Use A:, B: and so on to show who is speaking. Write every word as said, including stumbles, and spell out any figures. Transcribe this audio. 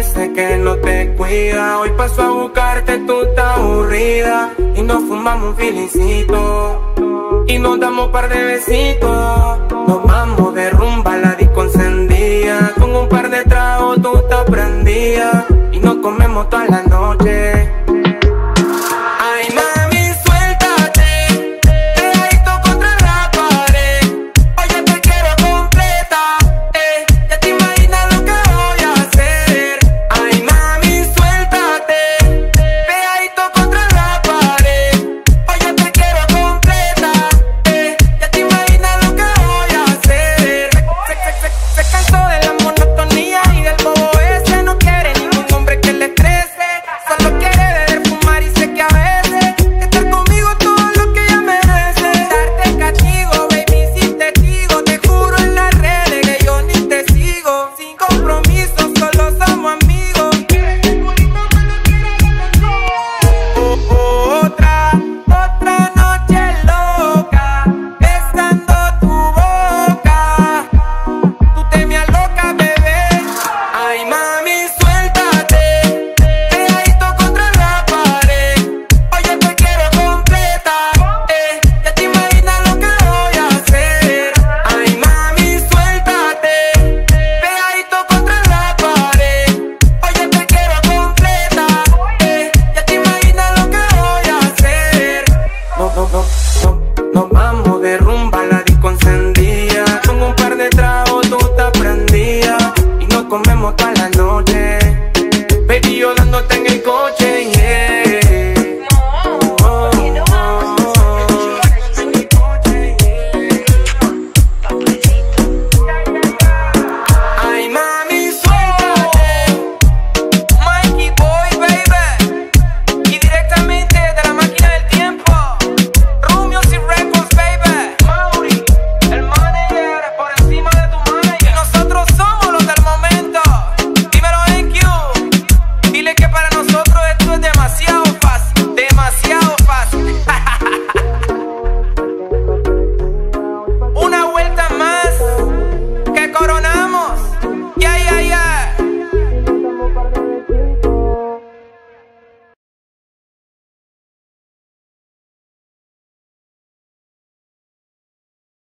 A: sé que no te cuida. Hoy paso a buscarte, tú estás aburrida. Y nos fumamos un filicito y nos damos par de besitos. Nos vamos de rumba a la disco encendida. Con un par de tragos tú estás prendida y nos comemos toda la noche.